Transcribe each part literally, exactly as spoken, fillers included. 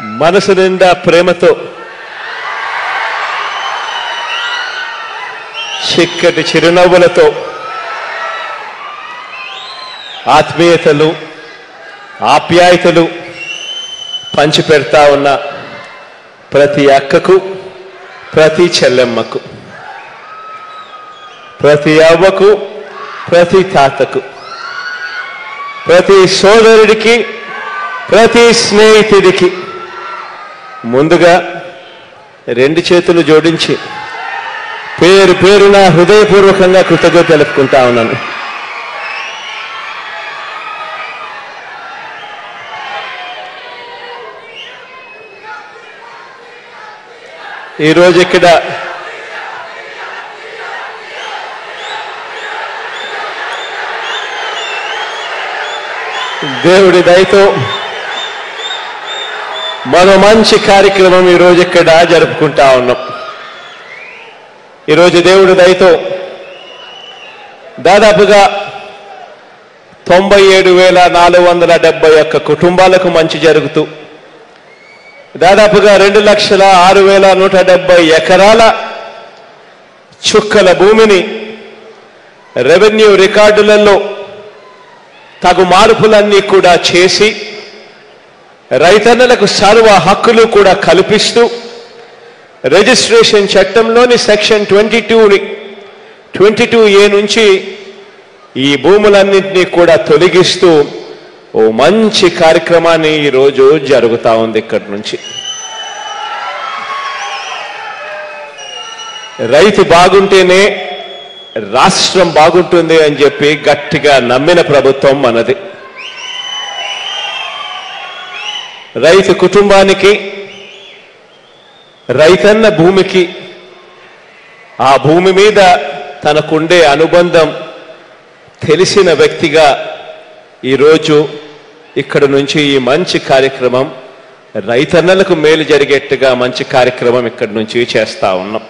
మనసు నిండా ప్రేమతో చిక్కటి చిరునవ్వులతో ఆత్మీయతలు ఆప్యాయతలు పంచిపెడతా ఉన్న ప్రతి అక్కకు ప్రతి చెల్లెమ్మకు ప్రతి అవ్వకు ప్రతి తాతకు ప్రతి సోదరుడికి ప్రతి స్నేహితుడికి ముందుగా రెండు చేతులు జోడించి పేరు పేరున హృదయపూర్వకంగా కృతజ్ఞత తెలుపుకుంటా ఉన్నాను. ఈరోజు ఇక్కడ దేవుడి దయతో మరో మంచి కార్యక్రమం ఈరోజు ఇక్కడ జరుపుకుంటా ఉన్నాం. ఈరోజు దేవుడి దయతో దాదాపుగా తొంభై ఏడు వేల నాలుగు వందల డెబ్బై ఒక్క కుటుంబాలకు మంచి జరుగుతూ దాదాపుగా రెండు లక్షల ఆరు వేల నూట డెబ్బై ఎకరాల చుక్కల భూమిని రెవెన్యూ రికార్డులలో తగు మార్పులన్నీ కూడా చేసి రైతన్నలకు సర్వ హక్కులు కూడా కల్పిస్తూ రిజిస్ట్రేషన్ చట్టంలోని సెక్షన్ ట్వంటీ టూని ట్వంటీ టూ ఏ నుంచి ఈ భూములన్నింటినీ కూడా తొలగిస్తూ ఓ మంచి కార్యక్రమాన్ని ఈరోజు జరుగుతూ ఉంది. ఇక్కడి నుంచి రైతు బాగుంటేనే రాష్ట్రం బాగుంటుంది అని చెప్పి గట్టిగా నమ్మిన ప్రభుత్వం మనది. రైతు కుటుంబానికి రైతన్న భూమికి ఆ భూమి మీద తనకుండే అనుబంధం తెలిసిన వ్యక్తిగా ఈరోజు ఇక్కడ నుంచి ఈ మంచి కార్యక్రమం రైతన్నలకు మేలు జరిగేట్టుగా మంచి కార్యక్రమం ఇక్కడి నుంచి చేస్తా ఉన్నాం.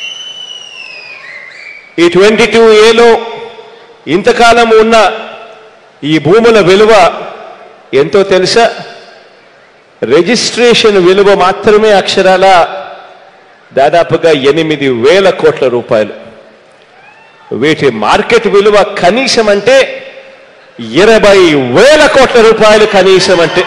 ఈ ట్వంటీ టూ ఏలో ఇంతకాలం ఉన్న ఈ భూముల విలువ ఎంతో తెలుసా? రిజిస్ట్రేషన్ విలువ మాత్రమే అక్షరాల దాదాపుగా ఎనిమిది వేల కోట్ల రూపాయలు. వీటి మార్కెట్ విలువ కనీసం అంటే ఇరవై వేల కోట్ల రూపాయలు కనీసం అంటే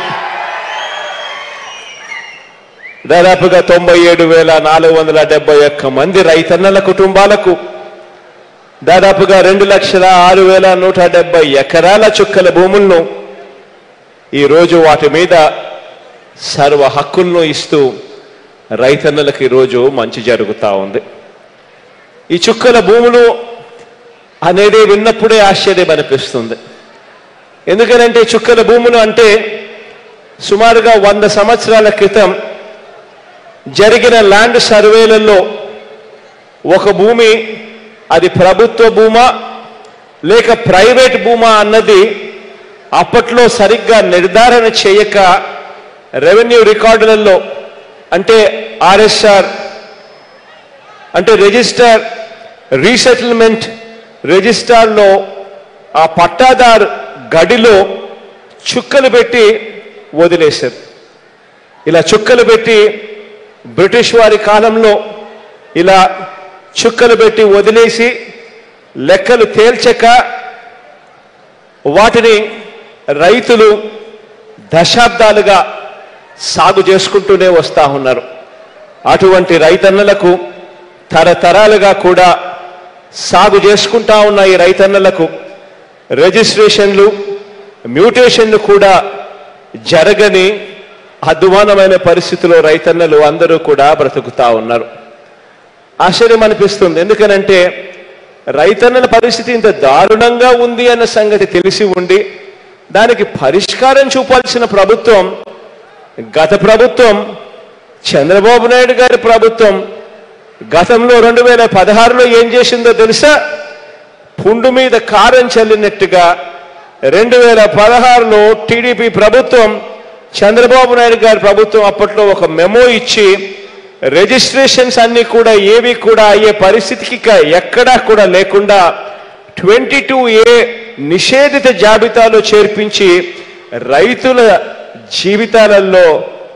దాదాపుగా తొంభై ఏడు వేల నాలుగు వందల డెబ్బై ఒక్క మంది రైతన్నల కుటుంబాలకు దాదాపుగా రెండు లక్షల ఆరు వేల నూట డెబ్బై ఎకరాల చుక్కల భూములను ఈరోజు వాటి మీద సర్వ హక్కులను ఇస్తూ రైతన్నలకు ఈరోజు మంచి జరుగుతూ ఉంది. ఈ చుక్కల భూములు అనేది విన్నప్పుడే ఆశ్చర్యం అనిపిస్తుంది. ఎందుకనంటే చుక్కల భూములు అంటే సుమారుగా వంద సంవత్సరాల క్రితం జరిగిన ల్యాండ్ సర్వేలలో ఒక భూమి అది ప్రభుత్వ భూమా లేక ప్రైవేట్ భూమా అన్నది అప్పట్లో సరిగ్గా నిర్ధారణ చేయక రెవెన్యూ రికార్డులలో అంటే ఆర్ఎస్ఆర్ అంటే రిజిస్టర్ రీసెటిల్మెంట్ రిజిస్టార్లో ఆ పట్టాదారు గడిలో చుక్కలు పెట్టి వదిలేశారు. ఇలా చుక్కలు పెట్టి బ్రిటిష్ వారి కాలంలో ఇలా చుక్కలు పెట్టి వదిలేసి లెక్కలు తేల్చక వాటిని రైతులు దశాబ్దాలుగా సాగు చేసుకుంటూనే వస్తూ ఉన్నారు. అటువంటి రైతన్నలకు తరతరాలుగా కూడా సాగు చేసుకుంటా ఉన్న ఈ రైతన్నలకు రిజిస్ట్రేషన్లు మ్యూటేషన్లు కూడా జరగని అధ్వానమైన పరిస్థితిలో రైతన్నలు అందరూ కూడా బ్రతుకుతా ఉన్నారు. ఆశ్చర్యం అనిపిస్తుంది. ఎందుకనంటే రైతన్నల పరిస్థితి ఇంత దారుణంగా ఉంది అన్న సంగతి తెలిసి ఉండి దానికి పరిష్కారం చూపాల్సిన ప్రభుత్వం గత ప్రభుత్వం చంద్రబాబు నాయుడు గారి ప్రభుత్వం గతంలో రెండు వేల పదహారులో ఏం చేసిందో తెలుసా? పుండు మీద కారం చల్లినట్టుగా రెండు వేల పదహారులో టీడీపీ ప్రభుత్వం చంద్రబాబు నాయుడు గారి ప్రభుత్వం అప్పట్లో ఒక మెమో ఇచ్చి రిజిస్ట్రేషన్స్ అన్ని కూడా ఏవి కూడా అయ్యే పరిస్థితికి ఎక్కడా కూడా లేకుండా ట్వంటీ టూ ఏ నిషేధిత జాబితాలో చేర్పించి రైతుల జీవితాలలో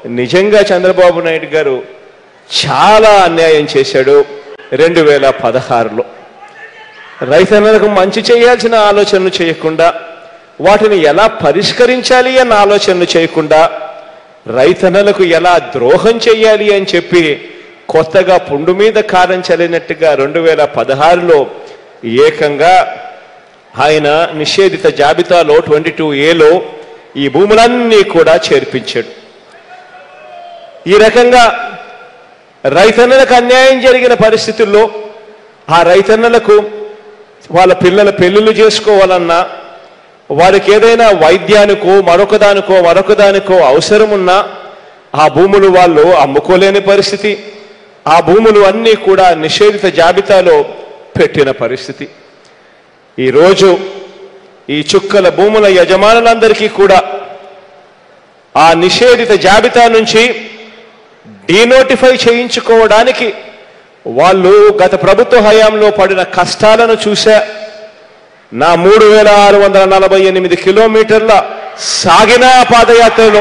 నిజంగా చంద్రబాబు నాయుడు గారు చాలా అన్యాయం చేశాడు. రెండు వేల పదహారులో రైతన్నలకు మంచి చేయాల్సిన ఆలోచనలు చేయకుండా, వాటిని ఎలా పరిష్కరించాలి అన్న ఆలోచనలు చేయకుండా, రైతన్నలకు ఎలా ద్రోహం చేయాలి అని చెప్పి కొత్తగా పుండు మీద కారం చల్లినట్టుగా రెండు వేల పదహారులో ఏకంగా ఆయన నిషేధిత జాబితాలో ట్వంటీ టూ ఏలో ఈ భూములన్నీ కూడా చేర్పించాడు. ఈ రకంగా రైతన్నలకు అన్యాయం జరిగిన పరిస్థితుల్లో ఆ రైతన్నలకు వాళ్ళ పిల్లల పెళ్ళిళ్ళు చేసుకోవాలన్నా, వారికి ఏదైనా వైద్యానికో మరొకదానికో మరొకదానికో అవసరం ఉన్నా ఆ భూములు వాళ్ళు అమ్ముకోలేని పరిస్థితి, ఆ భూములు అన్నీ కూడా నిషేధిత జాబితాలో పెట్టిన పరిస్థితి. ఈరోజు ఈ చుక్కల భూముల యజమానులందరికీ కూడా ఆ నిషేధిత జాబితా నుంచి డీనోటిఫై చేయించుకోవడానికి వాళ్ళు గత ప్రభుత్వ హయాంలో పడిన కష్టాలను చూసా. నా మూడు వేల ఆరు వందల నలభై ఎనిమిది కిలోమీటర్ల సాగిన పాదయాత్రలో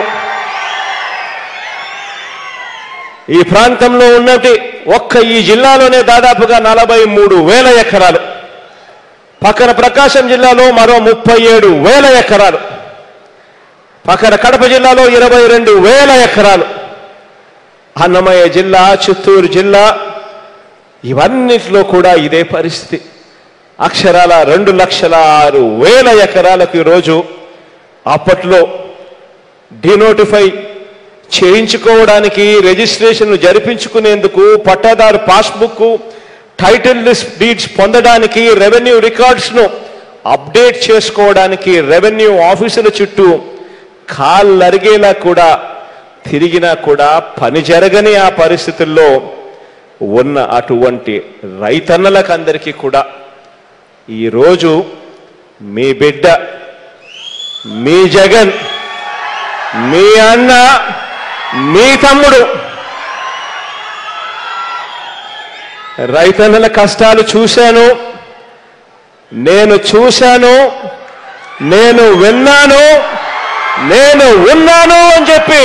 ఈ ప్రాంతంలో ఉన్నటి ఒక్క ఈ జిల్లాలోనే దాదాపుగా నలభై మూడు వేల ఎకరాలు, పక్కన ప్రకాశం జిల్లాలో మరో ముప్పై ఏడు వేల ఎకరాలు, పక్కన కడప జిల్లాలో ఇరవై రెండు వేల ఎకరాలు, అన్నమయ్య జిల్లా, చిత్తూరు జిల్లా, ఇవన్నిట్లో కూడా ఇదే పరిస్థితి. అక్షరాల రెండు లక్షల ఆరు వేల ఎకరాలకు ఈరోజు అప్పట్లో డినోటిఫై చేయించుకోవడానికి, రిజిస్ట్రేషన్ జరిపించుకునేందుకు, పట్టాదారు పాస్బుక్, టైటిల్ డీడ్స్ పొందడానికి, రెవెన్యూ రికార్డ్స్ను అప్డేట్ చేసుకోవడానికి రెవెన్యూ ఆఫీసుల చుట్టూ కాళ్ళరిగేలా కూడా తిరిగినా కూడా పని జరగని ఆ పరిస్థితుల్లో ఉన్న అటువంటి రైతన్నలకు అందరికీ కూడా ఈరోజు మీ బిడ్డ, మీ జగన్, మీ అన్న, మీ తమ్ముడు రైతన్నల కష్టాలు చూశాను, నేను చూశాను, నేను విన్నాను, నేను ఉన్నాను అని చెప్పి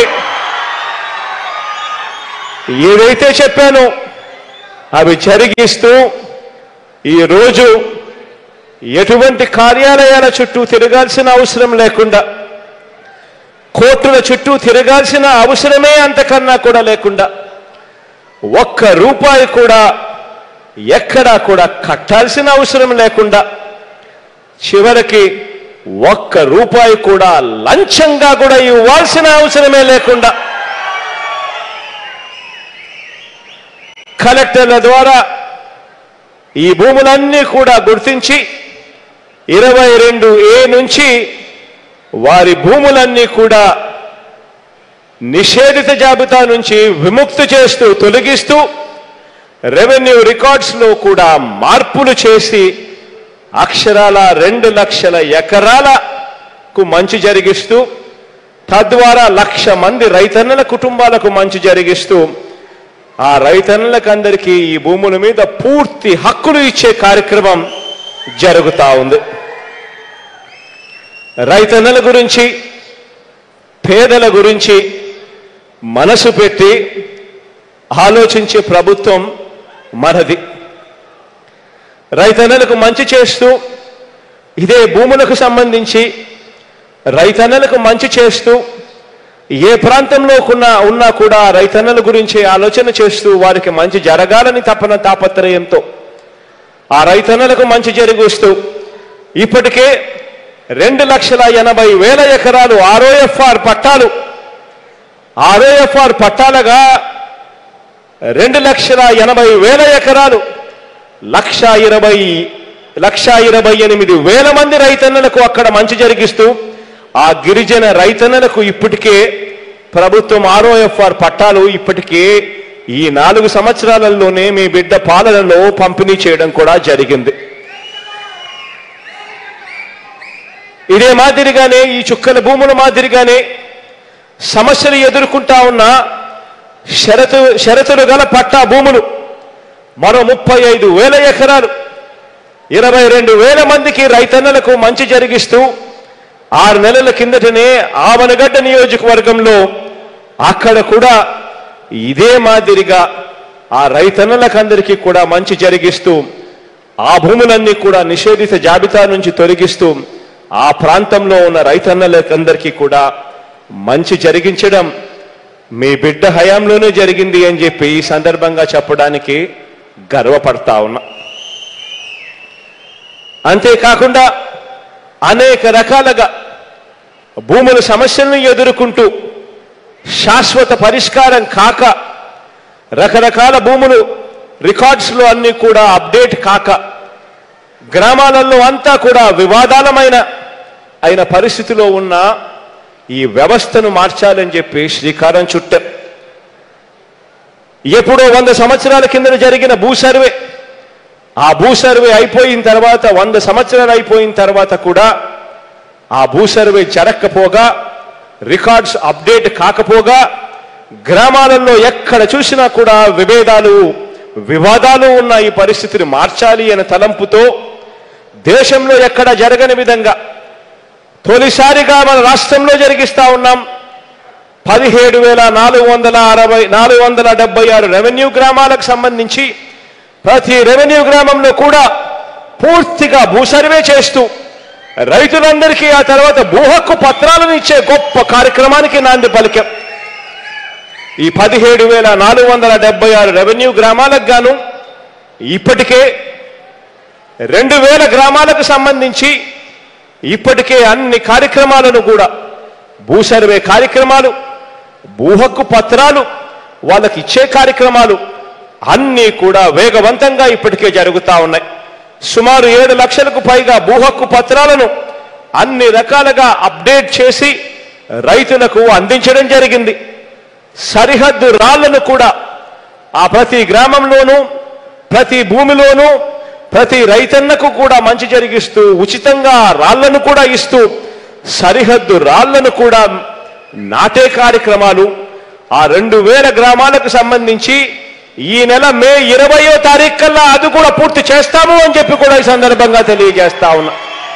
ఏదైతే చెప్పానో అవి జరిగిస్తూ ఈరోజు ఎటువంటి కార్యాలయాల చుట్టూ తిరగాల్సిన అవసరం లేకుండా, కోర్టుల చుట్టూ తిరగాల్సిన అవసరమే అంతకన్నా కూడా లేకుండా, ఒక్క రూపాయి కూడా ఎక్కడా కూడా కట్టాల్సిన అవసరం లేకుండా, చివరికి ఒక్క రూపాయి కూడా లంచంగా కూడా ఇవ్వాల్సిన అవసరమే లేకుండా కలెక్టర్ల ద్వారా ఈ భూములన్నీ కూడా గుర్తించి ఇరవై రెండు ఏ నుంచి వారి భూములన్నీ కూడా నిషేధిత జాబితా నుంచి విముక్తి చేస్తూ, తొలగిస్తూ, రెవెన్యూ రికార్డ్స్లో కూడా మార్పులు చేసి అక్షరాల రెండు లక్షల ఎకరాలకు మంచి జరిగిస్తూ, తద్వారా లక్ష మంది రైతన్నల కుటుంబాలకు మంచి జరిగిస్తూ, ఆ రైతన్నలకందరికీ ఈ భూముల మీద పూర్తి హక్కులు ఇచ్చే కార్యక్రమం జరుగుతూ ఉంది. రైతన్నల గురించి, పేదల గురించి మనసు పెట్టి ఆలోచించే ప్రభుత్వం మనది. రైతన్నలకు మంచి చేస్తూ, ఇదే భూములకు సంబంధించి రైతన్నలకు మంచి చేస్తూ, ఏ ప్రాంతంలో ఉన్నా కూడా రైతన్నల గురించి ఆలోచన చేస్తూ వారికి మంచి జరగాలని తపన తాపత్రయంతో ఆ రైతన్నలకు మంచి జరిగిస్తూ ఇప్పటికే రెండు లక్షల ఎనభై వేల ఎకరాలు ఆర్ఓఎఫ్ఆర్ పట్టాలు ఆర్ఓఎఫ్ఆర్ పట్టాలుగా రెండు లక్షల ఎనభై వేల ఎకరాలు లక్ష ఇరవై లక్ష ఇరవై ఎనిమిది వేల మంది రైతన్నలకు అక్కడ మంచి జరిగిస్తూ, ఆ గిరిజన రైతన్నలకు ఇప్పటికే ప్రభుత్వం ఆర్ఓఎఫ్ఆర్ పట్టాలు ఇప్పటికే ఈ నాలుగు సంవత్సరాలలోనే మీ బిడ్డ పాలనలో పంపిణీ చేయడం కూడా జరిగింది. ఇదే మాదిరిగానే ఈ చుక్కల భూముల మాదిరిగానే సమస్యలు ఎదుర్కొంటా ఉన్న షరతు షరతులు గల పట్టా భూములు మరో ముప్పై ఐదు వేల ఎకరాలు ఇరవై రెండు వేల మందికి రైతన్నలకు మంచి జరిగిస్తూ ఆరు నెలల కిందటనే ఆవనగడ్డ నియోజకవర్గంలో అక్కడ కూడా ఇదే మాదిరిగా ఆ రైతన్నలకందరికీ కూడా మంచి జరిగిస్తూ ఆ భూములన్నీ కూడా నిషేధిత జాబితా నుంచి తొలగిస్తూ ఆ ప్రాంతంలో ఉన్న రైతన్నలకందరికీ కూడా మంచి జరిగించడం మీ బిడ్డ హయాంలోనే జరిగింది అని చెప్పి ఈ సందర్భంగా చెప్పడానికి గర్వపడతా ఉన్నా. అంతేకాకుండా అనేక రకాలుగా భూముల సమస్యలను ఎదుర్కొంటూ శాశ్వత పరిష్కారం కాక రకరకాల భూములు రికార్డ్స్లో అన్ని కూడా అప్డేట్ కాక గ్రామాలలో అంతా కూడా వివాదాలమైన అయిన పరిస్థితిలో ఉన్న ఈ వ్యవస్థను మార్చాలని చెప్పి శ్రీకారం చుట్టాం. ఎప్పుడో వంద సంవత్సరాల కింద జరిగిన భూ సర్వే, ఆ భూ సర్వే అయిపోయిన తర్వాత వంద సంవత్సరాలు అయిపోయిన తర్వాత కూడా ఆ భూ సర్వే జరగకపోగా రికార్డ్స్ అప్డేట్ కాకపోగా గ్రామాలలో ఎక్కడ చూసినా కూడా విభేదాలు వివాదాలు ఉన్న ఈ పరిస్థితిని మార్చాలి అనే తలంపుతో దేశంలో ఎక్కడ జరగని విధంగా తొలిసారిగా మన రాష్ట్రంలో జరిగిస్తా ఉన్నాం. పదిహేడు వేల నాలుగు వందల అరవై నాలుగు వందల డెబ్బై ఆరు రెవెన్యూ గ్రామాలకు సంబంధించి ప్రతి రెవెన్యూ గ్రామంలో కూడా పూర్తిగా భూ సర్వే చేస్తూ రైతులందరికీ ఆ తర్వాత భూ హక్కు పత్రాలను ఇచ్చే గొప్ప కార్యక్రమానికి నాంది పలికాం. ఈ పదిహేడు వేల నాలుగు వందల డెబ్బై ఆరు రెవెన్యూ గ్రామాలకు గాను ఇప్పటికే రెండు వేల గ్రామాలకు సంబంధించి ఇప్పటికే అన్ని కార్యక్రమాలను కూడా భూ సర్వే కార్యక్రమాలు, భూ హక్కు పత్రాలు వాళ్ళకి ఇచ్చే కార్యక్రమాలు అన్నీ కూడా వేగవంతంగా ఇప్పటికే జరుగుతూ ఉన్నాయి. సుమారు ఏడు లక్షలకు పైగా భూ హక్కు పత్రాలను అన్ని రకాలుగా అప్డేట్ చేసి రైతులకు అందించడం జరిగింది. సరిహద్దు రాళ్లను కూడా ఆ ప్రతి గ్రామంలోనూ ప్రతి భూమిలోనూ ప్రతి రైతన్నకు కూడా మంచి జరిగిస్తూ ఉచితంగా రాళ్లను కూడా ఇస్తూ సరిహద్దు రాళ్లను కూడా నాటే కార్యక్రమాలు ఆ రెండు వేల గ్రామాలకు సంబంధించి ఈ నెల మే ఇరవయో తారీఖు కల్లా అది కూడా పూర్తి చేస్తాము అని చెప్పి కూడా ఈ సందర్భంగా తెలియజేస్తా ఉన్నా.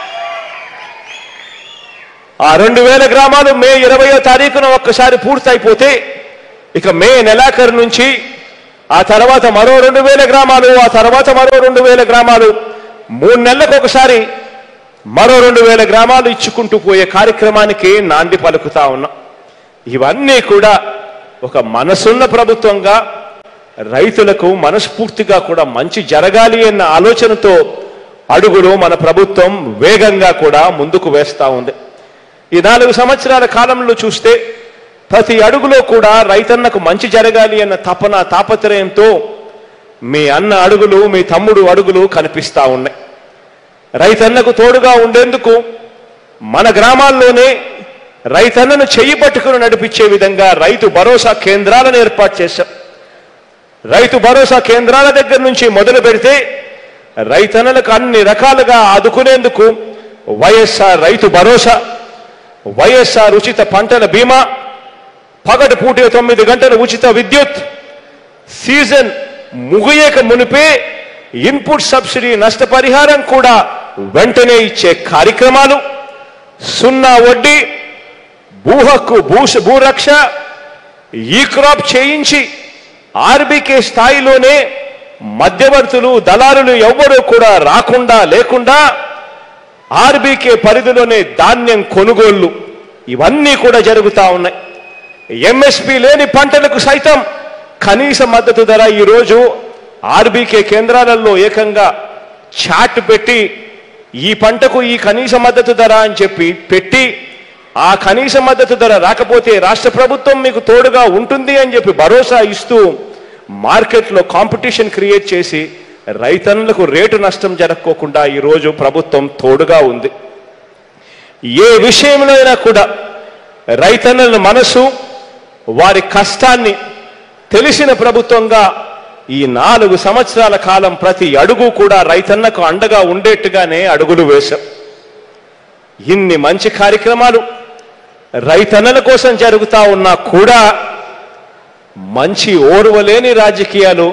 ఆ రెండు వేల గ్రామాలు మే ఇరవయో తారీఖున ఒక్కసారి పూర్తయిపోతే ఇక మే నెలాఖరు నుంచి ఆ తర్వాత మరో రెండు వేల గ్రామాలు, ఆ తర్వాత మరో రెండు వేల గ్రామాలు, మూడు నెలలకు ఒకసారి మరో రెండు వేల గ్రామాలు ఇచ్చుకుంటూ పోయే కార్యక్రమానికి నాంది పలుకుతా ఉన్నాం. ఇవన్నీ కూడా ఒక మనసున్న ప్రభుత్వంగా రైతులకు మనస్ఫూర్తిగా కూడా మంచి జరగాలి అన్న ఆలోచనతో అడుగులు మన ప్రభుత్వం వేగంగా కూడా ముందుకు వేస్తూ ఉంది. ఈ నాలుగు సంవత్సరాల కాలంలో చూస్తే ప్రతి అడుగులో కూడా రైతన్నకు మంచి జరగాలి అన్న తపన తాపత్రయంతో మీ అన్న అడుగులు, మీ తమ్ముడు అడుగులు కనిపిస్తూ ఉన్నాయి. రైతన్నకు తోడుగా ఉండేందుకు మన గ్రామాల్లోనే రైతన్నను చెయ్యి పట్టుకుని నడిపించే విధంగా రైతు భరోసా కేంద్రాలను ఏర్పాటు చేశాం. రైతు భరోసా కేంద్రాల దగ్గర నుంచి మొదలు పెడితే రైతన్నలకు అన్ని రకాలుగా ఆదుకునేందుకు వైఎస్ఆర్ రైతు భరోసా, వైఎస్ఆర్ ఉచిత పంటల బీమా, పగటి పూటే తొమ్మిది గంటల ఉచిత విద్యుత్, సీజన్ ముగియక మునిపే ఇన్పుట్ సబ్సిడీ నష్టపరిహారం కూడా వెంటనే ఇచ్చే కార్యక్రమాలు, సున్నా వడ్డీ, భూ హక్కు, భూ భూరక్ష, ఈ క్రాప్ చేయించి ఆర్బీకే స్థాయిలోనే మధ్యవర్తులు, దళారులు ఎవ్వరూ కూడా రాకుండా లేకుండా ఆర్బీకే పరిధిలోనే ధాన్యం కొనుగోళ్లు ఇవన్నీ కూడా జరుగుతూ ఉన్నాయి. ఎంఎస్పీ లేని పంటలకు సైతం కనీస మద్దతు ధర ఈరోజు ఆర్బీకే కేంద్రాలలో ఏకంగా చాట్ పెట్టి ఈ పంటకు ఈ కనీస మద్దతు ధర అని చెప్పి పెట్టి ఆ కనీస మద్దతు ధర రాకపోతే రాష్ట్ర ప్రభుత్వం మీకు తోడుగా ఉంటుంది అని చెప్పి భరోసా ఇస్తూ మార్కెట్లో కాంపిటీషన్ క్రియేట్ చేసి రైతన్నులకు రేటు నష్టం జరగకోకుండా ఈరోజు ప్రభుత్వం తోడుగా ఉంది. ఏ విషయంలో అయినా కూడా రైతన్నుల మనసు, వారి కష్టాన్ని తెలిసిన ప్రభుత్వంగా ఈ నాలుగు సంవత్సరాల కాలం ప్రతి అడుగు కూడా రైతన్నకు అండగా ఉండేట్టుగానే అడుగులు వేశాం. ఇన్ని మంచి కార్యక్రమాలు రైతన్నల కోసం జరుగుతూ ఉన్నా కూడా మంచి ఓర్వలేని రాజకీయాలు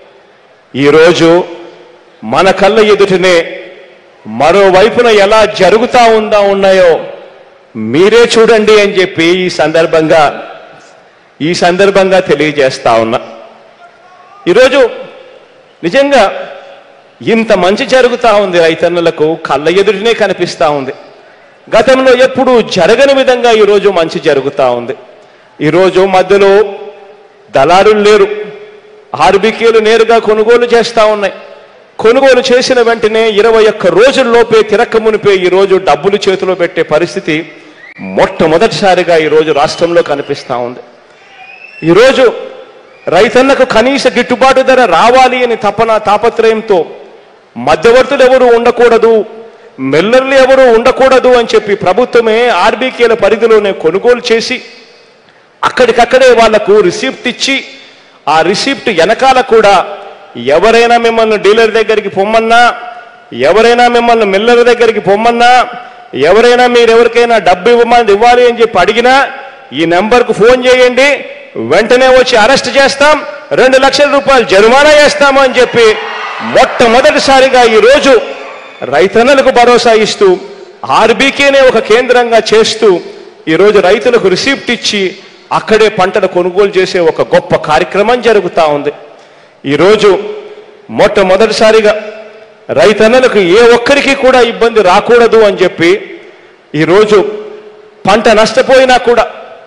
ఈరోజు మన కళ్ళ ఎదుటనే మరోవైపున ఎలా జరుగుతూ ఉందా ఉన్నాయో మీరే చూడండి అని చెప్పి ఈ సందర్భంగా ఈ సందర్భంగా తెలియజేస్తా ఉన్నా. ఈరోజు నిజంగా ఇంత మంచి జరుగుతూ ఉంది, రైతన్నలకు కళ్ళ ఎదురునే కనిపిస్తూ ఉంది. గతంలో ఎప్పుడూ జరగని విధంగా ఈరోజు మంచి జరుగుతూ ఉంది. ఈరోజు మధ్యలో దళారులు లేరు, ఆర్బీకేలు నేరుగా కొనుగోలు చేస్తూ ఉన్నాయి. కొనుగోలు చేసిన వెంటనే ఇరవై ఒక్క రోజుల్లోపే తిరక్క మునిపే ఈరోజు డబ్బులు చేతిలో పెట్టే పరిస్థితి మొట్టమొదటిసారిగా ఈరోజు రాష్ట్రంలో కనిపిస్తూ ఉంది. ఈరోజు రైతన్నకు కనీస గిట్టుబాటు ధర రావాలి అని తపన తాపత్రయంతో మధ్యవర్తులు ఎవరు ఉండకూడదు, మిల్లర్లు ఎవరు ఉండకూడదు అని చెప్పి ప్రభుత్వమే ఆర్బీకేల పరిధిలోనే కొనుగోలు చేసి అక్కడికక్కడే వాళ్లకు రిసిప్ట్ ఇచ్చి ఆ రిసిప్ట్ వెనకాల కూడా ఎవరైనా మిమ్మల్ని డీలర్ దగ్గరికి పొమ్మన్నా, ఎవరైనా మిమ్మల్ని మిల్లర్ దగ్గరికి పొమ్మన్నా, ఎవరైనా మీరు ఎవరికైనా డబ్బు ఇవ్వమని ఇవ్వాలి అని చెప్పి అడిగినా ఈ నెంబర్కు ఫోన్ చేయండి, వెంటనే వచ్చి అరెస్ట్ చేస్తాం, రెండు లక్షల రూపాయలు జరిమానా చేస్తాము అని చెప్పి మొట్టమొదటిసారిగా ఈరోజు రైతన్నలకు భరోసా ఇస్తూ ఆర్బీకేనే ఒక కేంద్రంగా చేస్తూ ఈరోజు రైతులకు రిసిప్ట్ ఇచ్చి అక్కడే పంటలు కొనుగోలు చేసే ఒక గొప్ప కార్యక్రమం జరుగుతూ ఉంది. ఈరోజు మొట్టమొదటిసారిగా రైతన్నలకు ఏ ఒక్కరికి కూడా ఇబ్బంది రాకూడదు అని చెప్పి ఈరోజు పంట నష్టపోయినా కూడా,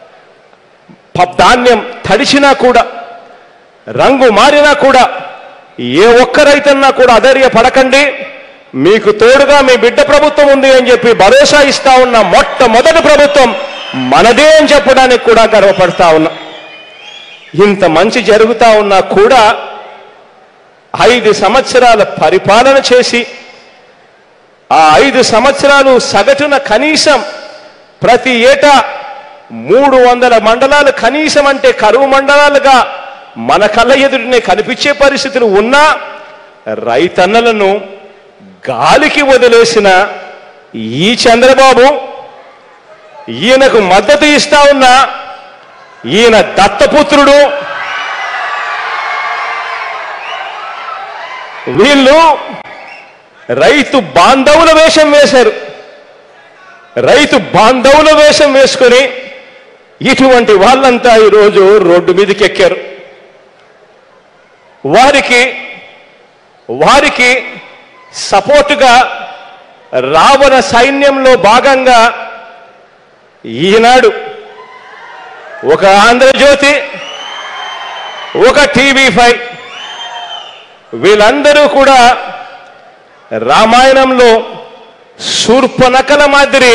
ధాన్యం తడిచినా కూడా, రంగు మారినా కూడా ఏ ఒక్క రైతన్నా కూడా అధైర్య పడకండి, మీకు తోడుగా మీ బిడ్డ ప్రభుత్వం ఉంది అని చెప్పి భరోసా ఇస్తా ఉన్న మొట్టమొదటి ప్రభుత్వం మనదే అని చెప్పడానికి కూడా గర్వపడతా ఉన్నా. ఇంత మంచి జరుగుతూ ఉన్నా కూడా ఐదు సంవత్సరాల పరిపాలన చేసి ఆ ఐదు సంవత్సరాలు సగటున కనీసం ప్రతి ఏటా మూడు వందల మండలాలు కనీసం అంటే కరువు మండలాలుగా మన కళ్ళ ఎదురునే కనిపించే పరిస్థితులు ఉన్నా రైతన్నలను గాలికి వదిలేసిన ఈ చంద్రబాబు, ఈయనకు మద్దతు ఇస్తా ఉన్న ఈయన దత్తపుత్రుడు, వీళ్ళు రైతు బాంధవుల వేషం వేశారు. రైతు బాంధవుల వేషం వేసుకొని ఇటువంటి వాళ్ళంతా ఈరోజు రోడ్డు మీదకి ఎక్కారు. వారికి వారికి సపోర్టుగా రావణ సైన్యంలో భాగంగా ఈనాడు ఒక ఆంధ్రజ్యోతి, ఒక టీవీ ఫైవ్, వీళ్ళందరూ కూడా రామాయణంలో శూర్పణఖల మాదిరి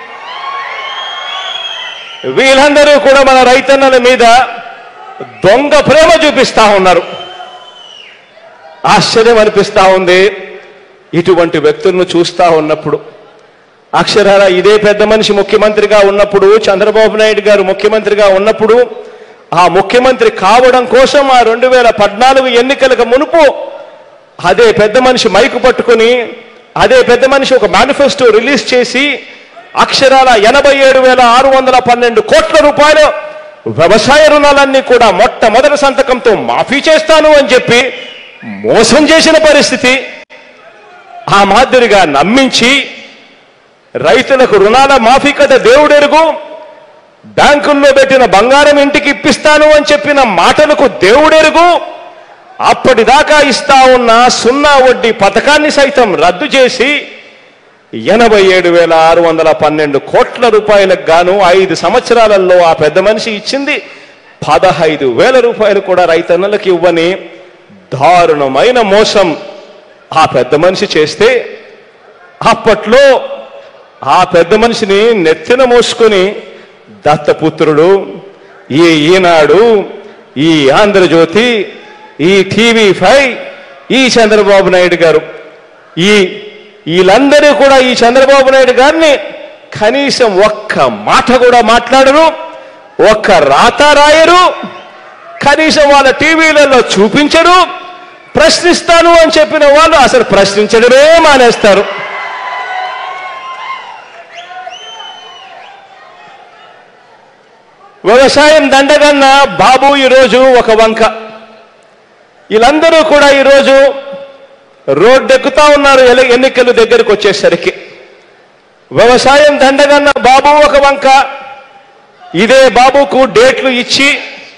వీళ్ళందరూ కూడా మన రైతన్నల మీద దొంగ ప్రేమ చూపిస్తా ఉన్నారు. ఆశ్చర్యం అనిపిస్తా ఉంది ఇటువంటి వ్యక్తులను చూస్తా ఉన్నప్పుడు. అక్షరాల ఇదే పెద్ద మనిషి ముఖ్యమంత్రిగా ఉన్నప్పుడు, చంద్రబాబు నాయుడు గారు ముఖ్యమంత్రిగా ఉన్నప్పుడు, ఆ ముఖ్యమంత్రి కావడం కోసం ఆ రెండు వేల పద్నాలుగు ఎన్నికలకు మునుపు అదే పెద్ద మనిషి మైకు పట్టుకొని అదే పెద్ద మనిషి ఒక మేనిఫెస్టో రిలీజ్ చేసి అక్షరాల ఎనభై ఏడు వేల ఆరు వందల పన్నెండు కోట్ల రూపాయలు వ్యవసాయ రుణాలన్నీ కూడా మొట్టమొదటి సంతకంతో మాఫీ చేస్తాను అని చెప్పి మోసం చేసిన పరిస్థితి. ఆ మాదిరిగా నమ్మించి రైతులకు రుణాల మాఫీ కథ దేవుడెరుగు, బ్యాంకుల్లో పెట్టిన బంగారం ఇంటికి ఇప్పిస్తాను అని చెప్పిన మాటలకు దేవుడెరుగు, అప్పటిదాకా ఇస్తా ఉన్న సున్నా వడ్డీ పథకాన్ని సైతం రద్దు చేసి ఎనభై ఏడు వేల ఆరు వందల పన్నెండు కోట్ల రూపాయలకు గాను ఐదు సంవత్సరాలలో ఆ పెద్ద మనిషి ఇచ్చింది పదహైదు వేల రూపాయలు కూడా రైతన్నలకు ఇవ్వని దారుణమైన మోసం ఆ పెద్ద మనిషి చేస్తే, అప్పట్లో ఆ పెద్ద మనిషిని నెత్తిన మోసుకొని దత్తపుత్రుడు, ఈ ఈనాడు, ఈ ఆంధ్రజ్యోతి, ఈ టీవీ ఫైవ్, ఈ చంద్రబాబు నాయుడు గారు, ఈ వీళ్ళందరూ కూడా ఈ చంద్రబాబు నాయుడు గారిని కనీసం ఒక్క మాట కూడా మాట్లాడరు, ఒక్క రాత రాయరు, కనీసం వాళ్ళ టీవీలలో చూపించరు. ప్రశ్నిస్తాను అని చెప్పిన వాళ్ళు అసలు ప్రశ్నించడమే మానేస్తారు. వ్యవసాయం దండగన్న బాబు ఈరోజు ఒక వంక. వీళ్ళందరూ కూడా ఈరోజు రోడ్డెక్కుతా ఉన్నారు ఎన్నికలు దగ్గరకు వచ్చేసరికి. వ్యవసాయం దండగన్న బాబు ఒక వంక. ఇదే బాబుకు డేట్లు ఇచ్చి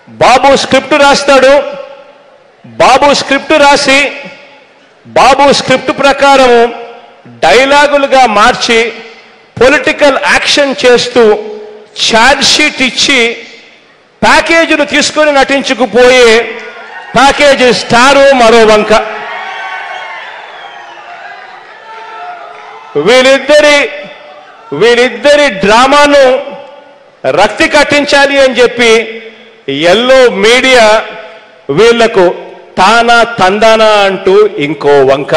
బాబు స్క్రిప్ట్ రాస్తాడు, బాబు స్క్రిప్ట్ రాసి బాబు స్క్రిప్ట్ ప్రకారం డైలాగులుగా మార్చి పొలిటికల్ యాక్షన్ చేస్తూ ఛార్జ్ షీట్ ఇచ్చి ప్యాకేజీలు తీసుకొని నటించుకుపోయే ప్యాకేజీ స్టారు మరో వంక. వీళ్ళిద్దరి వీళ్ళిద్దరి డ్రామాను రక్తి కట్టించాలి అని చెప్పి ఎల్లో మీడియా వీళ్లకు తానా తందానా అంటూ ఇంకో వంక.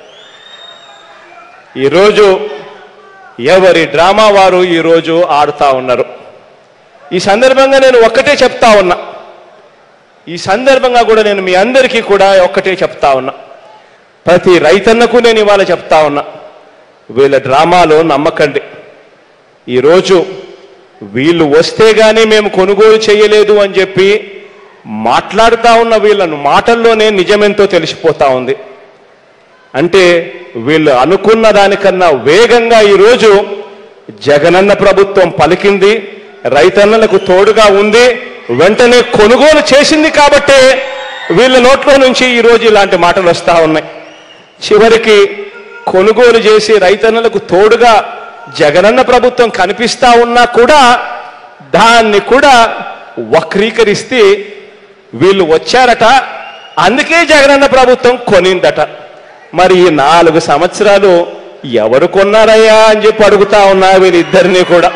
ఈరోజు ఎవరి డ్రామా వారు ఈరోజు ఆడుతా ఉన్నారు. ఈ సందర్భంగా నేను ఒక్కటే చెప్తా ఉన్నా, ఈ సందర్భంగా కూడా నేను మీ అందరికీ కూడా ఒక్కటే చెప్తా ఉన్నా, ప్రతి రైతన్నకు నేను ఇవాళ చెప్తా ఉన్నా, వీళ్ళ డ్రామాలో నమ్మకండి. ఈరోజు వీళ్ళు వస్తే గానీ మేము కొనుగోలు చేయలేదు అని చెప్పి మాట్లాడుతూ ఉన్న వీళ్ళను మాటల్లోనే నిజమెంతో తెలిసిపోతా ఉంది. అంటే వీళ్ళు అనుకున్న దానికన్నా వేగంగా ఈరోజు జగనన్న ప్రభుత్వం పలికింది, రైతన్నలకు తోడుగా ఉంది, వెంటనే కొనుగోలు చేసింది కాబట్టే వీళ్ళ నోట్లో నుంచి ఈరోజు ఇలాంటి మాటలు వస్తూ ఉన్నాయి. చివరికి కొనుగోలు చేసి రైతన్నలకు తోడుగా జగనన్న ప్రభుత్వం కనిపిస్తా ఉన్నా కూడా దాన్ని కూడా వక్రీకరిస్తే వీళ్ళు వచ్చారట, అందుకే జగనన్న ప్రభుత్వం కొనిందట. మరి ఈ నాలుగు సంవత్సరాలు ఎవరు కొన్నారయ్యా అని చెప్పి అడుగుతా ఉన్నా వీళ్ళిద్దరినీ కూడా.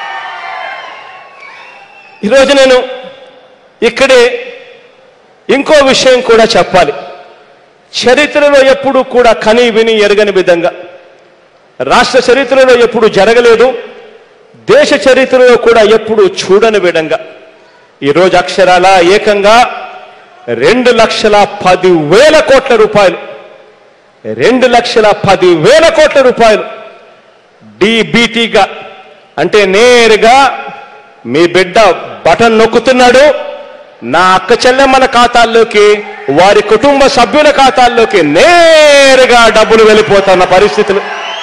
ఈరోజు నేను ఇక్కడే ఇంకో విషయం కూడా చెప్పాలి. చరిత్రలో ఎప్పుడు కూడా కని విని ఎరగని విధంగా, రాష్ట్ర చరిత్రలో ఎప్పుడు జరగలేదు, దేశ చరిత్రలో కూడా ఎప్పుడు చూడని విధంగా ఈరోజు అక్షరాల ఏకంగా రెండు లక్షల పది వేల కోట్ల రూపాయలు రెండు లక్షల పది వేల కోట్ల రూపాయలు డీబీటీగా, అంటే నేరుగా మీ బిడ్డ బటన్ నొక్కుతున్నాడు, నా అక్క చెల్లెమ్మల ఖాతాల్లోకి, వారి కుటుంబ సభ్యుల ఖాతాల్లోకి నేరుగా డబ్బులు వెళ్ళిపోతున్న పరిస్థితులు.